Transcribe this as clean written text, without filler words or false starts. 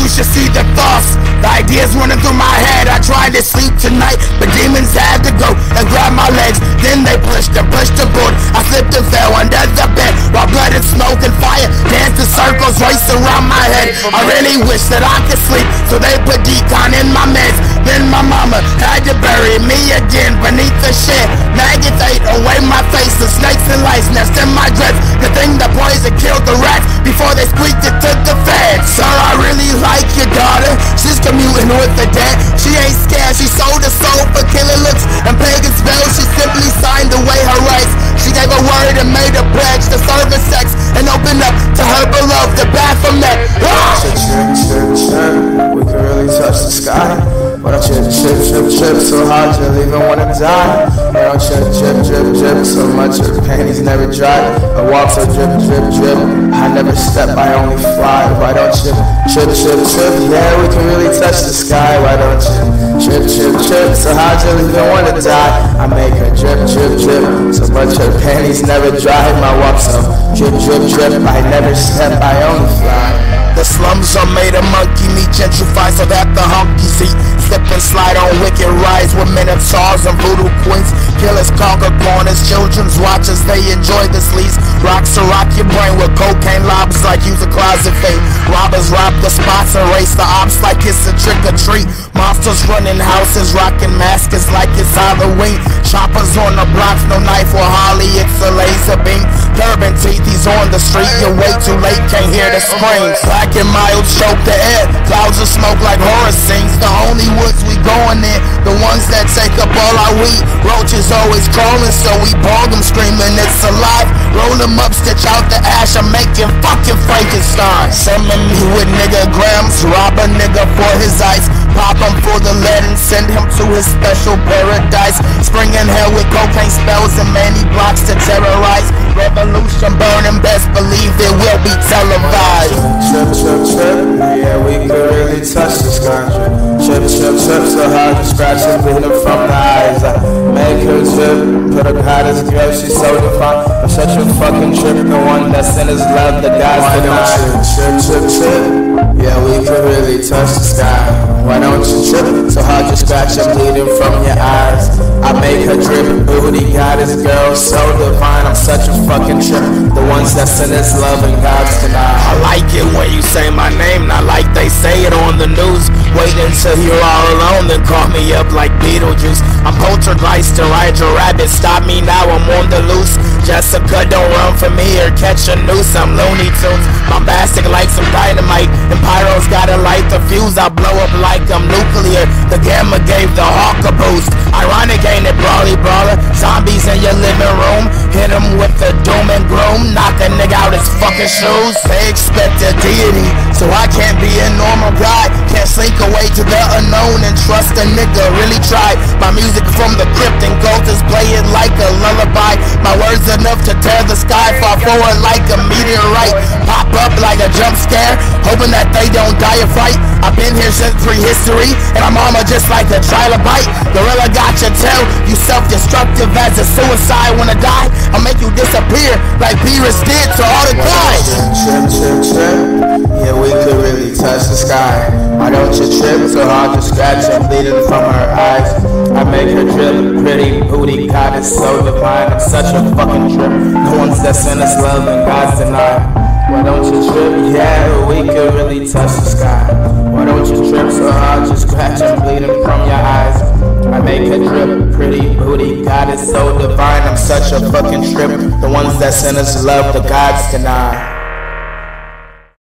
you should see the thoughts. The ideas running through my head. I tried to sleep tonight, but demons had to go and grab my legs. Then they pushed the board. I slipped and fell under the bed while blood and smoke and fire danced in circles, raced around my head. I really wish that I could sleep, so they put decon in my meds. Then my mama had to bury me again beneath the shed. Maggots ate away my face, the snakes and lice nest in my dress. The thing that poison killed the rats before they squeaked it to the feds. Sir, I really like your daughter. She's commuting with the dead. She ain't scared, she sold her soul for killer looks and pagan spells. She simply signed away her rights. She gave a word and made a pledge to serve her sex and open up to her beloved, the Baphomet. We can really touch the sky. Why don't you trip so hard you'll even wanna die? Why don't you drip so much your panties never dry? I walk so drip. I never step, I only fly. Why don't you trip? Yeah, we can really touch the sky. Why don't you trip so hard you'll even wanna die? I make her drip so much her panties never dry. My walk so drip. I never step, I only fly. The slums are made of monkey meat, gentrified so that the honkies eat. Slip and slide on wicked rides with minotaurs and voodoo queens. Killers conquer corners, children's watchers, they enjoy the sleaze. Rocks to rock your brain with cocaine lobs like use a closet fade. Robbers rob the spots and race the ops like it's a trick or treat. Monsters running houses, rocking masks like it's Halloween. Choppers on the blocks, no knife or Harley, it's a laser beam. Turban teeth, he's on the street, you're way too late, can't hear the screams. Black and mild choke the air, clouds of smoke like horror scenes. The only woods we going in, the ones that take up all our weed. Roaches always crawling, so we bog them screaming it's alive. Roll them up, stitch out the ash, I'm making fucking Frankenstein. Summon me with nigga grams, rob a nigga for his ice. Pop him for the lead and send him to his special paradise. Spring in hell with cocaine spells and many blocks to terrorize. Revolution burning, best believe it will be televised. Trip, yeah, we could really touch the sky. Trip, so hard to scratch and bleeding from the eyes. I make her trip, put her goddess girl, she's so defined. I'm such a fucking trip, the one that's in his love, the guy's denied. Trip, yeah, we could really touch the sky. Why don't you trip so hard you scratch and bleeding from your eyes? I make her drip, booty goddess girl, so divine. I'm such a fucking trip, the ones that's in his love and God's denied. I like it when you say my name, not like they say it on the news. Wait until you're all alone, then call me up like Beetlejuice. I'm poltergeist to ride your rabbit, stop me now, I'm on the loose. Jessica, don't run for me or catch a noose, I'm Looney Tunes. Bombastic like some dynamite, and pyros gotta light the fuse. I blow up like I'm nuclear, the gamma gave the hawk a boost. Ironic, ain't it, brawler? Zombies in your living room, hit them with the doom and gloom, knock a nigga out his fucking shoes. They expect a deity, so I can't be a normal guy. Can't slink away to the unknown and trust a nigga, really try. My music from the crypt and cultists play it like a lullaby. My words enough to tear the sky, fall forward like a meteorite. Pop up like a jump scare, hoping that they don't die of fright. I've been here since prehistory, and my mama just like a trilobite. Gorilla got your tail, you self-destructive as a suicide. Wanna die? I'll make you disappear like Beerus did to all the guys. Trip, yeah, we could really touch the sky. Why don't you trip so hard to scratch and bleeding from her eyes? I make her drip, pretty booty goddess, so divine. I'm such a fucking trip, the ones that send us love and God's denied. Why don't you trip? Yeah, we could really touch the sky. Why don't you trip so hard you scratch and bleeding from your eyes? I make her drip, pretty booty goddess, so divine. I'm such a fucking trip, the ones that send us love, the gods deny.